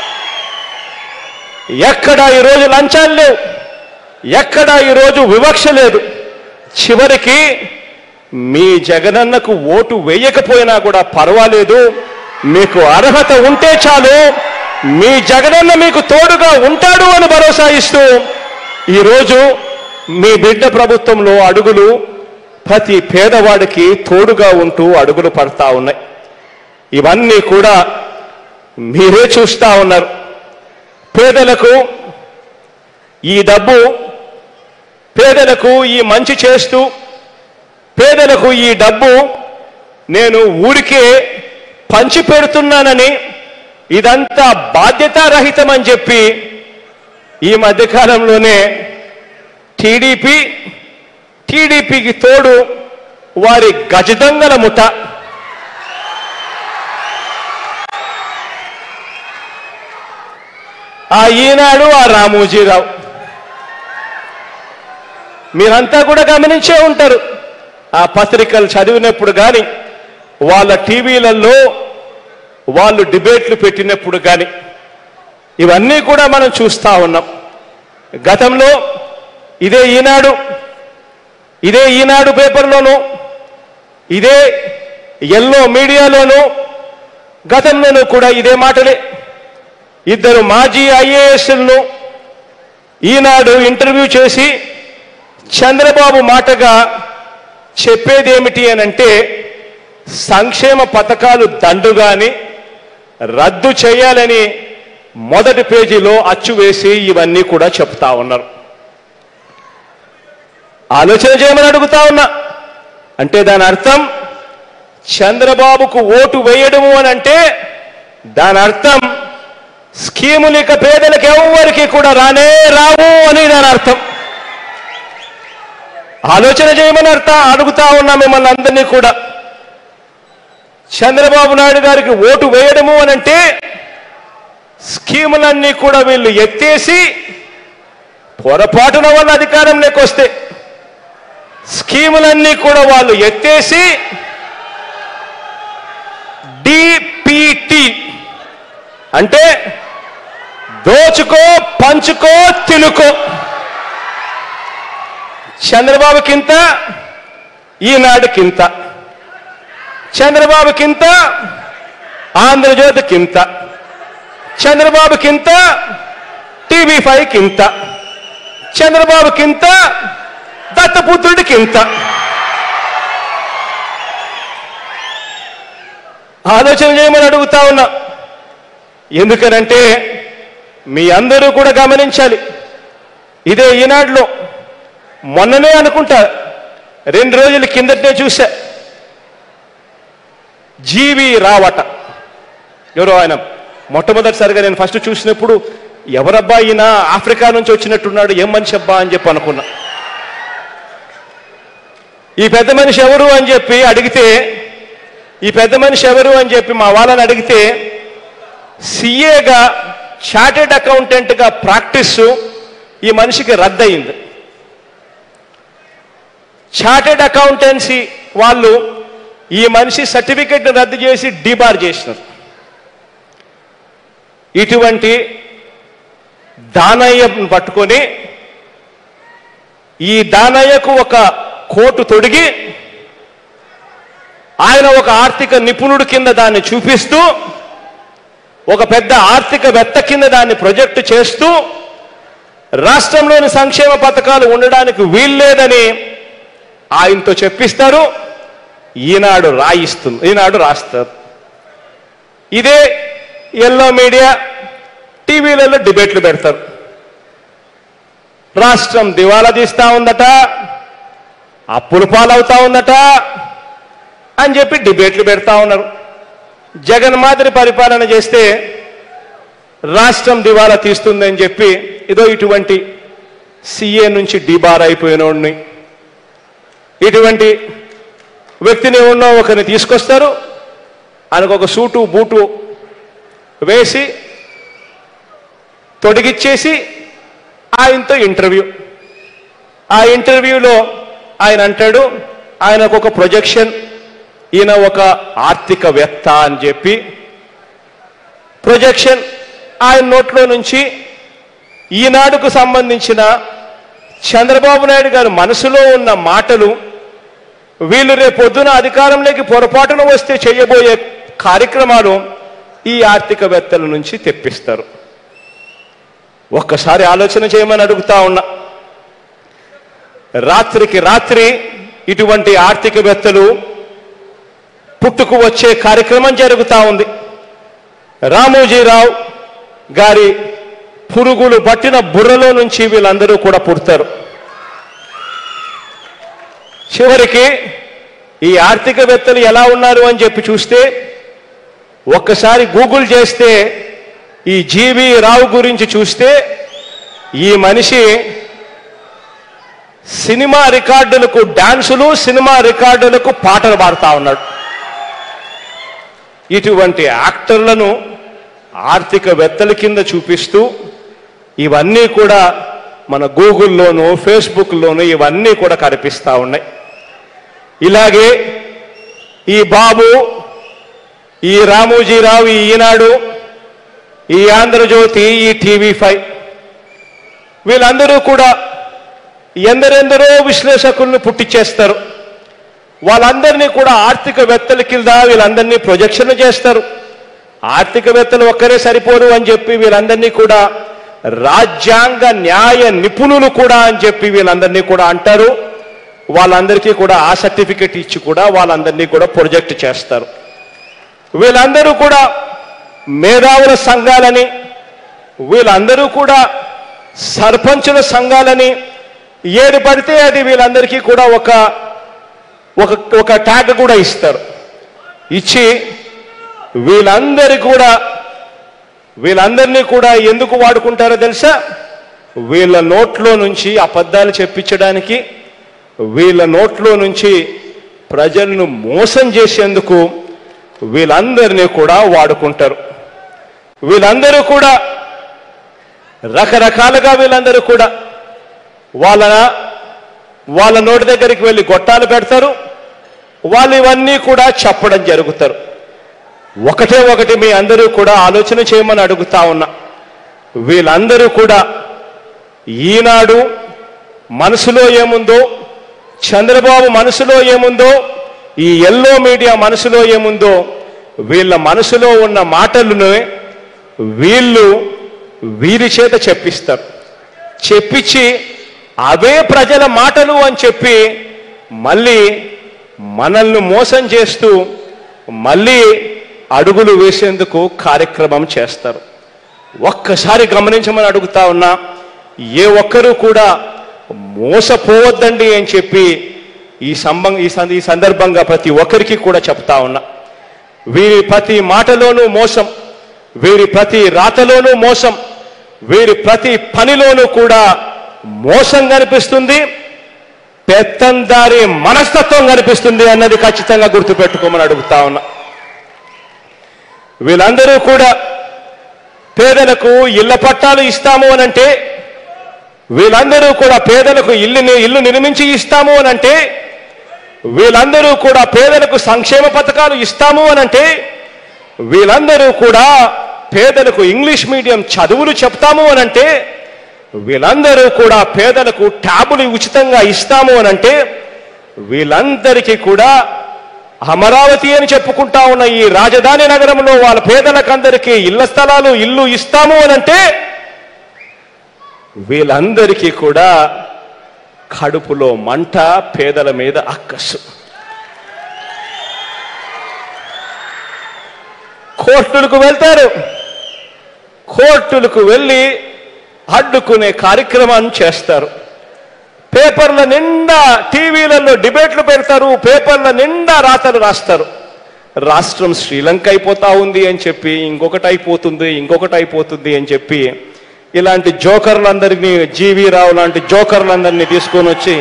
ఎక్కడా ఈరోజు లంచాలు లేవు, ఎక్కడా ఈరోజు వివక్ష లేదు. చివరికి మీ జగనన్నకు ఓటు వేయకపోయినా కూడా పర్వాలేదు, మీకు అర్హత ఉంటే చాలు, మీ జగనన్న మీకు తోడుగా ఉంటాడు అని భరోసా ఇస్తూ ఈరోజు మీ బిడ్డ ప్రభుత్వంలో అడుగులు ప్రతి పేదవాడికి తోడుగా ఉంటూ అడుగులు పడతా ఉన్నాయి. ఇవన్నీ కూడా మీరే చూస్తా ఉన్నారు. పేదలకు ఈ డబ్బు, పేదలకు ఈ మంచి చేస్తూ, పేదలకు ఈ డబ్బు నేను ఊరికే పంచి పెడుతున్నానని, ఇదంతా బాధ్యతారహితమని చెప్పి ఈ మధ్యకాలంలోనే టీడీపీ టీడీపీకి తోడు వారి గజదొంగల ముఠ, ఆ ఈనాడు, ఆ రామోజీరావు, మీరంతా కూడా గమనించే ఉంటారు. ఆ పత్రికలు చదివినప్పుడు కానీ, వాళ్ళ టీవీలలో వాళ్ళు డిబేట్లు పెట్టినప్పుడు కానీ ఇవన్నీ కూడా మనం చూస్తూ ఉన్నాం. గతంలో ఇదే ఈనాడు ఇదే ఈనాడు పేపర్లోనూ, ఇదే ఎల్లో మీడియాలోనూ గతంలోనూ కూడా ఇదే మాటలే. ఇద్దరు మాజీ ఐఏఎస్లను ఈనాడు ఇంటర్వ్యూ చేసి చంద్రబాబు మాటగా చెప్పేదేమిటి అనంటే, సంక్షేమ పథకాలు దండుగాని రద్దు చేయాలని మొదటి పేజీలో అచ్చు వేసి ఇవన్నీ కూడా చెప్తా ఉన్నారు. ఆలోచన చేయమని అడుగుతా ఉన్నా. అంటే దాని అర్థం చంద్రబాబుకు ఓటు వేయడము అని అంటే దాని అర్థం స్కీములు ఇక పేదలకు ఎవరికి కూడా రానే రావు అని దాని అర్థం. ఆలోచన చేయమని అర్థం అడుగుతా ఉన్నా మిమ్మల్ని అందరినీ కూడా. చంద్రబాబు నాయుడు గారికి ఓటు వేయడము అని అంటే స్కీములన్నీ కూడా వీళ్ళు ఎత్తేసి, పొరపాటున వాళ్ళ అధికారంలోకి వస్తే స్కీములన్నీ కూడా వాళ్ళు ఎత్తేసి డిపిటి అంటే దోచుకో పంచుకో తినుకో. చంద్రబాబుకింత ఈనాడుకింత, చంద్రబాబుకింత, ఆంధ్రజ్యోతికింత, చంద్రబాబుకింత, టీవీ ఫైవ్ కింత, చంద్రబాబుకింత, దత్తపుత్రుడికింత. ఆలోచన చేయమని అడుగుతా ఉన్నా. ఎందుకనంటే మీ అందరూ కూడా గమనించాలి. ఇదే ఈనాడులో మొన్ననే అనుకుంటా, రెండు రోజుల కిందటనే చూసా, జీవి రావట ఎవరో ఆయన. మొట్టమొదటిసారిగా నేను ఫస్ట్ చూసినప్పుడు ఎవరబ్బా ఈయన, ఆఫ్రికా నుంచి వచ్చినట్టున్నాడు, ఏం మనిషి అబ్బా అని చెప్పి అనుకున్నా. ఈ పెద్ద మనిషి ఎవరు అని చెప్పి అడిగితే ఈ పెద్ద మనిషి ఎవరు అని చెప్పి మా వాళ్ళని అడిగితే సిఏగా, చార్టెడ్ అకౌంటెంట్గా ప్రాక్టీస్ ఈ మనిషికి రద్దయింది. చార్టెడ్ అకౌంటెన్సీ వాళ్ళు ఈ మనిషి సర్టిఫికెట్ రద్దు చేసి డిబార్ చేసినారు. ఇటువంటి దానయ్యను పట్టుకొని ఈ దానయ్యకు ఒక కోటు తొడిగి ఆయన ఒక ఆర్థిక నిపుణుడు కింద దాన్ని చూపిస్తూ, ఒక పెద్ద ఆర్థికవేత్త కింద దాన్ని ప్రొజెక్ట్ చేస్తూ, రాష్ట్రంలోని సంక్షేమ పథకాలు ఉండడానికి వీల్లేదని ఆయనతో చెప్పిస్తారు. ఈనాడు రాయిస్తుంది, ఈనాడు రాస్తారు. ఇదే ఎల్లో మీడియా టీవీలలో డిబేట్లు పెడతారు. రాష్ట్రం దివాలా తీస్తా ఉందట, అప్పుల పాలవుతా ఉందట అని చెప్పి డిబేట్లు పెడతా ఉన్నారు. జగన్ మాదిరి పరిపాలన చేస్తే రాష్ట్రం దివాలా తీస్తుందని చెప్పి ఏదో ఇటువంటి సీఏ నుంచి డిబార్ అయిపోయినోడిని, ఇటువంటి వ్యక్తిని ఉన్న ఒకరిని తీసుకొస్తారు. ఆయనకు ఒక సూటు బూటు వేసి తొడిగిచ్చేసి ఆయనతో ఇంటర్వ్యూ. ఆ ఇంటర్వ్యూలో ఆయన అంటాడు, ఆయనకు ఒక ప్రొజెక్షన్, ఈయన ఒక ఆర్థికవేత్త అని చెప్పి ప్రొజెక్షన్ ఆయన నోట్లో నుంచి ఈనాడుకు సంబంధించిన చంద్రబాబు నాయుడు గారి మనసులో ఉన్న మాటలు, వీళ్ళు రేపొద్దున అధికారంలోకి పొరపాటున వస్తే చేయబోయే కార్యక్రమాలు ఈ ఆర్థికవేత్తల నుంచి తెప్పిస్తారు. ఒక్కసారి ఆలోచన చేయమని అడుగుతా ఉన్నా. రాత్రికి రాత్రి ఇటువంటి ఆర్థికవేత్తలు పుట్టుకు వచ్చే కార్యక్రమం జరుగుతూ ఉంది. రామోజీరావు గారి పురుగులు పట్టిన బుర్రలో నుంచి వీళ్ళందరూ కూడా పుడతారు. చివరికి ఈ ఆర్థికవేత్తలు ఎలా ఉన్నారు అని చెప్పి చూస్తే, ఒక్కసారి గూగుల్ చేస్తే ఈ జీవి రావు గురించి చూస్తే, ఈ మనిషి సినిమా రికార్డులకు డాన్సులు, సినిమా రికార్డులకు పాటలు పాడుతూ ఉన్నాడు. ఇటువంటి యాక్టర్లను ఆర్థికవేత్తల కింద చూపిస్తూ ఇవన్నీ కూడా మన గూగుల్లోనూ ఫేస్బుక్లోనూ ఇవన్నీ కూడా కనిపిస్తూ ఉన్నాయి. ఇలాగే ఈ బాబు, ఈ రామోజీరావు, ఈ ఈనాడు, ఈ ఆంధ్రజ్యోతి, ఈ టీవీ ఫైవ్, వీళ్ళందరూ కూడా ఎందరెందరో విశ్లేషకులను పుట్టించేస్తారు. వాళ్ళందరినీ కూడా ఆర్థికవేత్తల కింద వీళ్ళందరినీ ప్రొజెక్షన్ చేస్తారు. ఆర్థికవేత్తలు ఒక్కరే సరిపోరు అని చెప్పి వీళ్ళందరినీ కూడా రాజ్యాంగ న్యాయ నిపుణులు కూడా అని చెప్పి వీళ్ళందరినీ కూడా అంటారు. వాళ్ళందరికీ కూడా ఆ సర్టిఫికెట్ ఇచ్చి కూడా వాళ్ళందరినీ కూడా ప్రొజెక్ట్ చేస్తారు. వీళ్ళందరూ కూడా మేధావుల సంఘాలని, వీళ్ళందరూ కూడా సర్పంచుల సంఘాలని, ఏది పడితే అది వీళ్ళందరికీ కూడా ఒక ఒక ఒక ట్యాగ్ కూడా ఇస్తారు. ఇచ్చి వీళ్ళందరి కూడా వీళ్ళందరినీ కూడా ఎందుకు వాడుకుంటారో తెలుసా? వీళ్ళ నోట్లో నుంచి అబద్ధాలు చెప్పించడానికి, వీళ్ళ నోట్లో నుంచి ప్రజలను మోసం చేసేందుకు వీళ్ళందరినీ కూడా వాడుకుంటారు. వీళ్ళందరూ కూడా రకరకాలుగా వీళ్ళందరూ కూడా వాళ్ళ వాళ్ళ నోటి దగ్గరికి వెళ్ళి గొట్టాలు పెడతారు. వాళ్ళు ఇవన్నీ కూడా చెప్పడం జరుగుతారు. ఒకటే ఒకటి మీ అందరూ కూడా ఆలోచన చేయమని అడుగుతా ఉన్నా. వీళ్ళందరూ కూడా ఈనాడు మనసులో ఏముందో చంద్రబాబు మనసులో ఏముందో, ఈ ఎల్లో మీడియా మనసులో ఏముందో, వీళ్ళ మనసులో ఉన్న మాటలను వీళ్ళు వీరి చేత చెప్పిస్తారు. చెప్పించి అవే ప్రజల మాటలు అని చెప్పి మళ్ళీ మనల్ని మోసం చేస్తూ మళ్ళీ అడుగులు వేసేందుకు కార్యక్రమం చేస్తారు. ఒక్కసారి గమనించమని అడుగుతా ఉన్నా, ఏ ఒక్కరూ కూడా మోసపోవద్దండి అని చెప్పి ఈ సంబం ఈ సందర్భంగా ప్రతి ఒక్కరికి కూడా చెప్తా ఉన్నా. వీరి ప్రతి మాటలోనూ మోసం, వీరి ప్రతి రాతలోనూ మోసం, వీరి ప్రతి పనిలోనూ కూడా మోసం కనిపిస్తుంది, పెత్తందారి మనస్తత్వం కనిపిస్తుంది అన్నది ఖచ్చితంగా గుర్తుపెట్టుకోమని అడుగుతా ఉన్నా. వీళ్ళందరూ కూడా పేదలకు ఇళ్ల పట్టాలు ఇస్తాము అనంటే, వీళ్ళందరూ కూడా పేదలకు ఇల్లు ఇల్లు నిర్మించి ఇస్తాము అనంటే, వీళ్ళందరూ కూడా పేదలకు సంక్షేమ పథకాలు ఇస్తాము అనంటే, వీళ్ళందరూ కూడా పేదలకు ఇంగ్లీష్ మీడియం చదువులు చెప్తాము అనంటే, వీళ్ళందరూ కూడా పేదలకు ట్యాబులు ఉచితంగా ఇస్తాము అనంటే, వీళ్ళందరికీ కూడా అమరావతి అని చెప్పుకుంటా ఉన్న ఈ రాజధాని నగరంలో వాళ్ళ పేదలకందరికీ ఇళ్ల స్థలాలు ఇల్లు ఇస్తాము అనంటే, వీళ్ళందరికీ కూడా కడుపులో మంట, పేదల మీద అక్కసు. కోర్టులకు వెళ్తారు, కోర్టులకు వెళ్ళి అడ్డుకునే కార్యక్రమాన్ని చేస్తారు. పేపర్ల నిండా టీవీలలో డిబేట్లు పెడతారు, పేపర్ల నిండా రాతలు రాస్తారు. రాష్ట్రం శ్రీలంక అయిపోతా ఉంది అని చెప్పి, ఇంకొకటి అయిపోతుంది ఇంకొకటి అయిపోతుంది అని చెప్పి ఇలాంటి జోకర్లందరినీ, జీవీ రావు లాంటి జోకర్లందరినీ తీసుకొని వచ్చి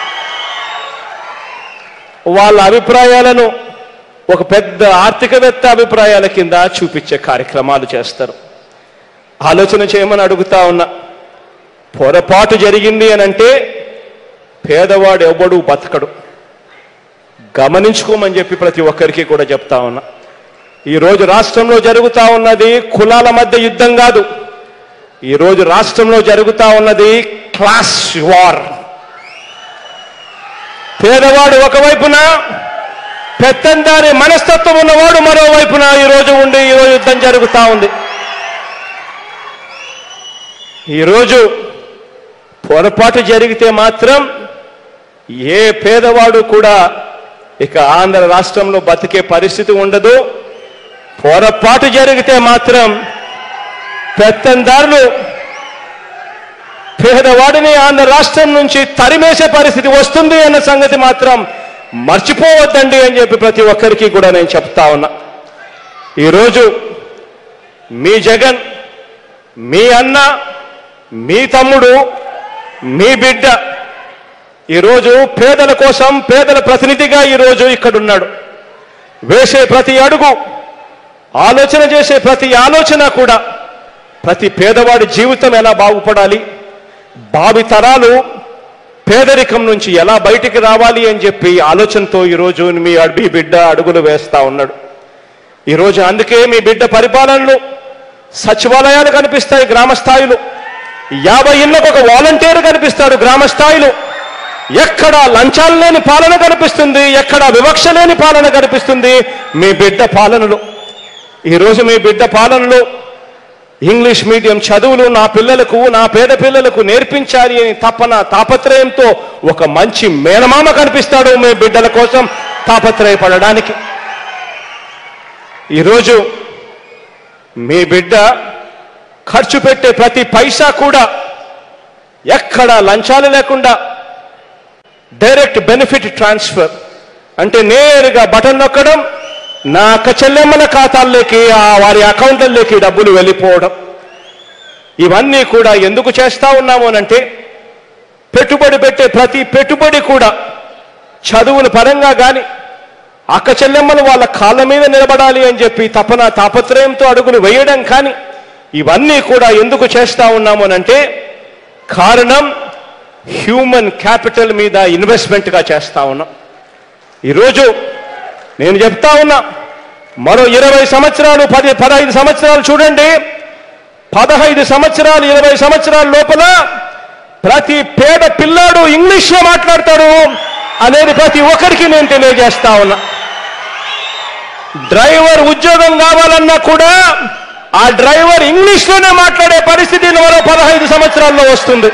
వాళ్ళ అభిప్రాయాలను ఒక పెద్ద ఆర్థికవేత్త అభిప్రాయాల కింద చూపించే కార్యక్రమాలు చేస్తారు. ఆలోచన చేయమని అడుగుతా ఉన్నా. పొరపాటు జరిగింది అని అంటే పేదవాడు ఎవడు బతకడు. గమనించుకోమని చెప్పి ప్రతి ఒక్కరికి కూడా చెప్తా ఉన్నా. ఈరోజు రాష్ట్రంలో జరుగుతా ఉన్నది కులాల మధ్య యుద్ధం కాదు, ఈరోజు రాష్ట్రంలో జరుగుతా ఉన్నది క్లాస్ వార్. పేదవాడు ఒకవైపున, పెత్తందారి మనస్తత్వం ఉన్నవాడు మరోవైపున ఈరోజు ఉండి ఈరోజు యుద్ధం జరుగుతూ ఉంది. ఈరోజు పొరపాటు జరిగితే మాత్రం ఏ పేదవాడు కూడా ఇక ఆంధ్ర రాష్ట్రంలో బతికే పరిస్థితి ఉండదు. పొరపాటు జరిగితే మాత్రం పెత్తందారులు పేదవాడిని ఆంధ్ర రాష్ట్రం నుంచి తరిమేసే పరిస్థితి వస్తుంది అన్న సంగతి మాత్రం మర్చిపోవద్దండి అని చెప్పి ప్రతి ఒక్కరికి కూడా నేను చెప్తా ఉన్నా. ఈరోజు మీ జగన్, మీ అన్న, మీ తమ్ముడు, మీ బిడ్డ ఈరోజు పేదల కోసం పేదల ప్రతినిధిగా ఈరోజు ఇక్కడున్నాడు. వేసే ప్రతి అడుగు, ఆలోచన చేసే ప్రతి ఆలోచన కూడా ప్రతి పేదవాడి జీవితం ఎలా బాగుపడాలి, భావి తరాలు పేదరికం నుంచి ఎలా బయటికి రావాలి అని చెప్పి ఆలోచనతో ఈరోజు మీ మీ బిడ్డ అడుగులు వేస్తా ఉన్నాడు. ఈరోజు అందుకే మీ బిడ్డ పరిపాలనలో సచివాలయాలు కనిపిస్తాయి గ్రామ స్థాయిలో, యాభై ఇళ్లకు ఒక వాలంటీర్ కనిపిస్తాడు గ్రామ స్థాయిలో. ఎక్కడ లంచాలు లేని పాలన కనిపిస్తుంది, ఎక్కడ వివక్ష లేని పాలన కనిపిస్తుంది మీ బిడ్డ పాలనలో. ఈరోజు మీ బిడ్డ పాలనలో ఇంగ్లీష్ మీడియం చదువులు నా పిల్లలకు, నా పేద పిల్లలకు నేర్పించాలి అని తపన తాపత్రయంతో ఒక మంచి మేనమామ కనిపిస్తాడు మీ బిడ్డల కోసం తాపత్రయపడడానికి. ఈరోజు మీ బిడ్డ ఖర్చు పెట్టే ప్రతి పైసా కూడా ఎక్కడ లంచాలు లేకుండా డైరెక్ట్ బెనిఫిట్ ట్రాన్స్ఫర్, అంటే నేరుగా బటన్ నొక్కడం, నా అక్క చెల్లెమ్మల ఖాతాల్లోకి, ఆ వారి అకౌంట్లలోకి డబ్బులు వెళ్ళిపోవడం. ఇవన్నీ కూడా ఎందుకు చేస్తా ఉన్నాము అనంటే, పెట్టుబడి పెట్టే ప్రతి పెట్టుబడి కూడా చదువుల పరంగా కానీ, అక్క చెల్లెమ్మలు వాళ్ళ కాళ్ళ మీద నిలబడాలి అని చెప్పి తపన తాపత్రయంతో అడుగులు వేయడం కానీ, ఇవన్నీ కూడా ఎందుకు చేస్తా ఉన్నాము అనంటే కారణం హ్యూమన్ క్యాపిటల్ మీద ఇన్వెస్ట్మెంట్గా చేస్తా ఉన్నాం. ఈరోజు నేను చెప్తా ఉన్నా, మరో ఇరవై సంవత్సరాలు పది పదహైదు సంవత్సరాలు చూడండి, పదహైదు సంవత్సరాలు ఇరవై సంవత్సరాల లోపల ప్రతి పేద పిల్లాడు ఇంగ్లీష్లో మాట్లాడతాడు, అనేది ప్రతి ఒక్కరికి నేను తెలియజేస్తా ఉన్నా. డ్రైవర్ ఉద్యోగం కావాలన్నా కూడా ఆ డ్రైవర్ ఇంగ్లీష్లోనే మాట్లాడే పరిస్థితి మరో పదహైదు సంవత్సరాల్లో వస్తుంది.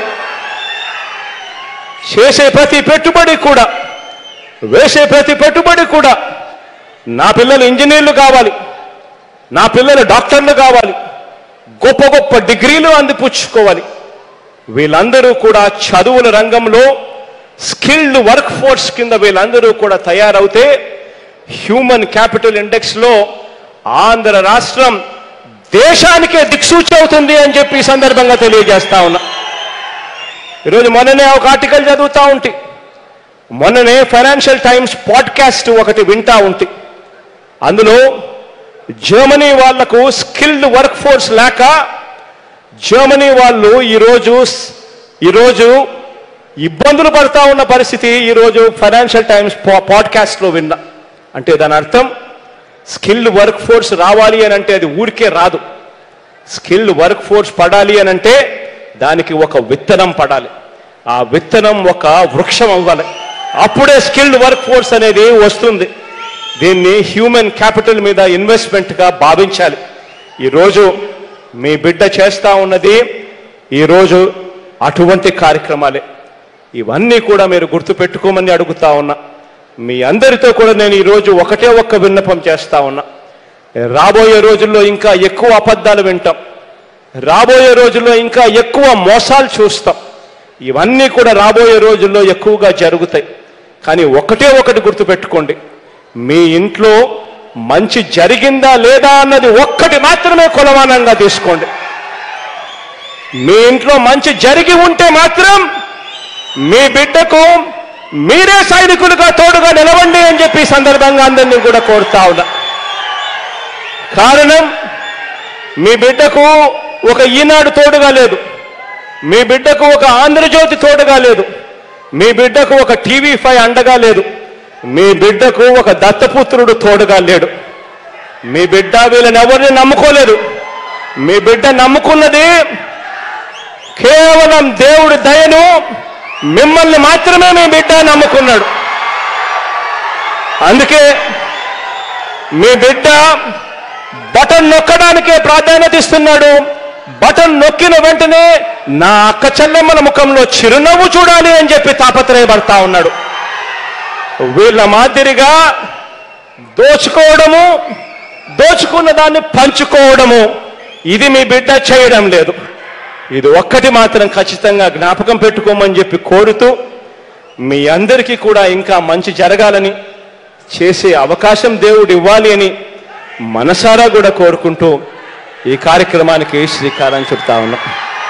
చేసే ప్రతి పెట్టుబడి కూడా, వేసే ప్రతి పెట్టుబడి కూడా నా పిల్లలు ఇంజనీర్లు కావాలి, నా పిల్లలు డాక్టర్లు కావాలి, గొప్ప గొప్ప డిగ్రీలు అందిపుచ్చుకోవాలి. వీళ్ళందరూ కూడా చదువుల రంగంలో స్కిల్డ్ వర్క్ ఫోర్స్ కింద వీళ్ళందరూ కూడా తయారవుతే హ్యూమన్ క్యాపిటల్ ఇండెక్స్లో ఆంధ్ర రాష్ట్రం దేశానికే దిక్సూచి అవుతుంది అని చెప్పి ఈ సందర్భంగా తెలియజేస్తా ఉన్నా. ఈరోజు మొన్ననే ఒక ఆర్టికల్ చదువుతా ఉంటే, మొన్ననే ఫైనాన్షియల్ టైమ్స్ పాడ్కాస్ట్ ఒకటి వింటా ఉంటే, అందులో జర్మనీ వాళ్లకు స్కిల్డ్ వర్క్ ఫోర్స్ లేక జర్మనీ వాళ్ళు ఈరోజు ఈరోజు ఇబ్బందులు పడతా ఉన్న పరిస్థితి ఈరోజు ఫైనాన్షియల్ టైమ్స్ పాడ్కాస్ట్లో విన్నా. అంటే దాని అర్థం స్కిల్డ్ వర్క్ ఫోర్స్ రావాలి అని అంటే అది ఊరికే రాదు. స్కిల్డ్ వర్క్ ఫోర్స్ పడాలి అని అంటే దానికి ఒక విత్తనం పడాలి, ఆ విత్తనం ఒక వృక్షం అవ్వాలి, అప్పుడే స్కిల్డ్ వర్క్ ఫోర్స్ అనేది వస్తుంది. దీన్ని హ్యూమన్ క్యాపిటల్ మీద ఇన్వెస్ట్మెంట్గా భావించాలి. ఈరోజు మీ బిడ్డ చేస్తూ ఉన్నది ఈరోజు అటువంటి కార్యక్రమాలే. ఇవన్నీ కూడా మీరు గుర్తుపెట్టుకోమని అడుగుతా ఉన్నా. మీ అందరితో కూడా నేను ఈరోజు ఒకటే ఒక్క విన్నపం చేస్తా ఉన్నా. రాబోయే రోజుల్లో ఇంకా ఎక్కువ అబద్ధాలు వింటాం, రాబోయే రోజుల్లో ఇంకా ఎక్కువ మోసాలు చూస్తాం. ఇవన్నీ కూడా రాబోయే రోజుల్లో ఎక్కువగా జరుగుతాయి. కానీ ఒకటే ఒకటి గుర్తుపెట్టుకోండి, మీ ఇంట్లో మంచి జరిగిందా లేదా అన్నది ఒక్కటి మాత్రమే కొలమానంగా తీసుకోండి. మీ ఇంట్లో మంచి జరిగి ఉంటే మాత్రం మీ బిడ్డకు మీరే సైనికులుగా తోడుగా నిలవండి అని చెప్పి సందర్భంగా అందరినీ కూడా కోరుతా ఉన్నా. కారణం, మీ బిడ్డకు ఒక ఈనాడు తోడుగా లేదు, మీ బిడ్డకు ఒక ఆంధ్రజ్యోతి తోడుగా లేదు, మీ బిడ్డకు ఒక టీవీ ఫైవ్ అండగా లేదు, మీ బిడ్డకు ఒక దత్తపుత్రుడు తోడుగా లేడు. మీ బిడ్డ వీళ్ళని ఎవరిని నమ్ముకోలేదు. మీ బిడ్డ నమ్ముకున్నది కేవలం దేవుడి దయను, మిమ్మల్ని మాత్రమే మీ బిడ్డ నమ్ముకున్నాడు. అందుకే మీ బిడ్డ బటన్ నొక్కడానికే ప్రాధాన్యత ఇస్తున్నాడు. బటన్ నొక్కిన వెంటనే నా అక్క చెల్లెమ్మల ముఖంలో చిరునవ్వు చూడాలి అని చెప్పి తాపత్రయపడతా ఉన్నాడు. వీళ్ళ మాదిరిగా దోచుకోవడము, దోచుకున్న దాన్ని పంచుకోవడము ఇది మీ బిడ్డ చేయడం లేదు. ఇది ఒక్కటి మాత్రం ఖచ్చితంగా జ్ఞాపకం పెట్టుకోమని చెప్పి కోరుతూ, మీ అందరికీ కూడా ఇంకా మంచి జరగాలని, చేసే అవకాశం దేవుడు ఇవ్వాలి అని మనసారా కూడా కోరుకుంటూ ఈ కార్యక్రమానికి శ్రీకారం చుడతా ఉన్నాం.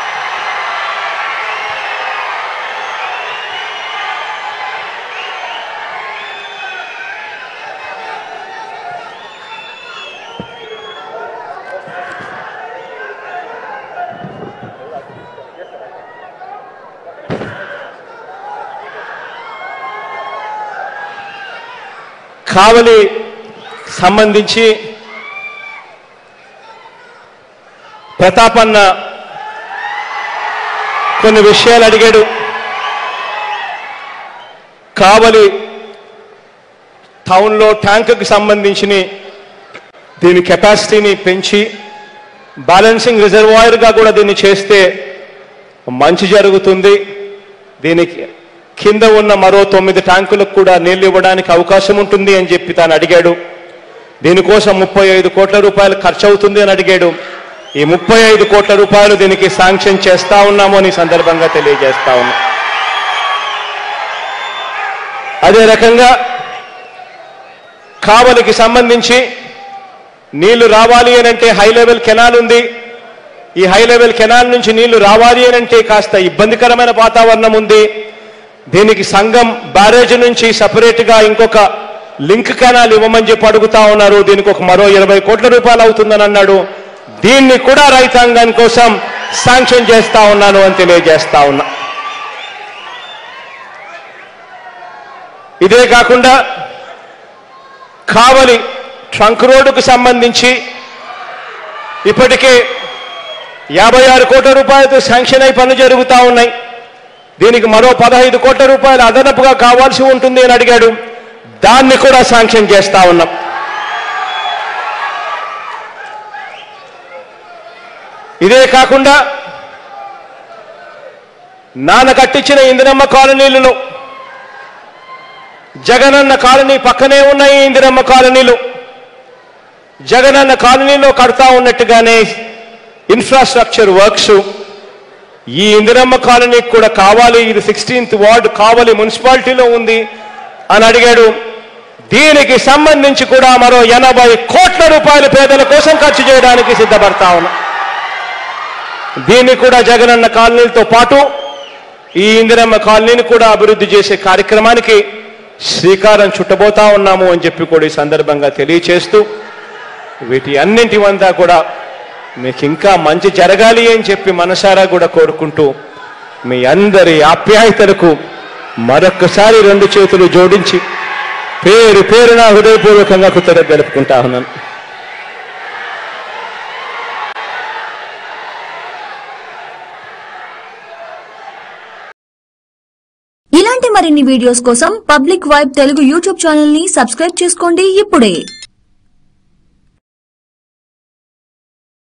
కావలి సంబంధించి ప్రతాపన్న కొన్ని విషయాలు అడిగాడు. కావలి టౌన్లో ట్యాంకుకి సంబంధించిన దీని కెపాసిటీని పెంచి బ్యాలెన్సింగ్ రిజర్వాయర్గా కూడా దీన్ని చేస్తే మంచి జరుగుతుంది. దీనికి కింద ఉన్న మరో తొమ్మిది ట్యాంకులకు కూడా నీళ్లు ఇవ్వడానికి అవకాశం ఉంటుంది అని చెప్పి తాను అడిగాడు. దీనికోసం ముప్పై ఐదు కోట్ల రూపాయలు ఖర్చు అవుతుంది అని అడిగాడు. ఈ ముప్పై ఐదు కోట్ల రూపాయలు దీనికి శాంక్షన్ చేస్తా ఉన్నాము అని సందర్భంగా తెలియజేస్తా ఉన్నాం. అదే రకంగా కావలికి సంబంధించి నీళ్లు రావాలి అని అంటే హై లెవెల్ కెనాల్ ఉంది. ఈ హై లెవెల్ కెనాల్ నుంచి నీళ్లు రావాలి అని అంటే కాస్త ఇబ్బందికరమైన వాతావరణం ఉంది. దీనికి సంఘం బ్యారేజ్ నుంచి సపరేట్గా ఇంకొక లింక్ కెనాల్ ఇవ్వమని చెప్పి అడుగుతా ఉన్నారు. దీనికి ఒక మరో ఇరవై కోట్ల రూపాయలు అవుతుందని అన్నాడు. దీన్ని కూడా రైతాంగం కోసం శాంక్షన్ చేస్తా ఉన్నాను అని తెలియజేస్తా ఉన్నా. ఇదే కాకుండా కావలి ట్రంక్ రోడ్డుకు సంబంధించి ఇప్పటికే యాభై ఆరు కోట్ల రూపాయలతో శాంక్షన్ అయి పనులు జరుగుతూ ఉన్నాయి. దీనికి మరో పదహైదు కోట్ల రూపాయలు అదనపుగా కావాల్సి ఉంటుంది అని అడిగాడు. దాన్ని కూడా శాంక్షన్ చేస్తా ఉన్నాం. ఇదే కాకుండా నాన్న కట్టించిన ఇందిరమ్మ కాలనీలను, జగనన్న కాలనీ పక్కనే ఉన్నాయి ఇందిరమ్మ కాలనీలు, జగనన్న కాలనీలో కడతా ఉన్నట్టుగానే ఇన్ఫ్రాస్ట్రక్చర్ వర్క్స్ ఈ ఇందిరమ్మ కాలనీకి కూడా కావాలి. ఇది సిక్స్టీన్త్ వార్డు కావాలి, మున్సిపాలిటీలో ఉంది అని అడిగాడు. దీనికి సంబంధించి కూడా మరో ఎనభై కోట్ల రూపాయల పేదల కోసం ఖర్చు చేయడానికి సిద్ధపడతా ఉన్నాం. దీన్ని కూడా జగనన్న కాలనీలతో పాటు ఈ ఇందిరమ్మ కాలనీని కూడా అభివృద్ధి చేసే కార్యక్రమానికి శ్రీకారం చుట్టబోతా ఉన్నాము అని చెప్పి కూడా ఈ సందర్భంగా తెలియచేస్తూ, వీటి అన్నింటి వద్ద కూడా మీకు ఇంకా మంచి జరగాలి అని చెప్పి మనసారా కూడా కోరుకుంటూ, మీ అందరి ఆప్యాయతలకు మరొక్కసారి రెండు చేతులు జోడించి పేరు పేరున హృదయపూర్వకంగా కృతజ్ఞతలు తెలుపుకుంటా ఉన్నాను. ఇలాంటి మరిన్ని వీడియోస్ కోసం public vibe Telugu YouTube channel ని సబ్స్క్రైబ్ చేసుకోండి ఇప్పుడే.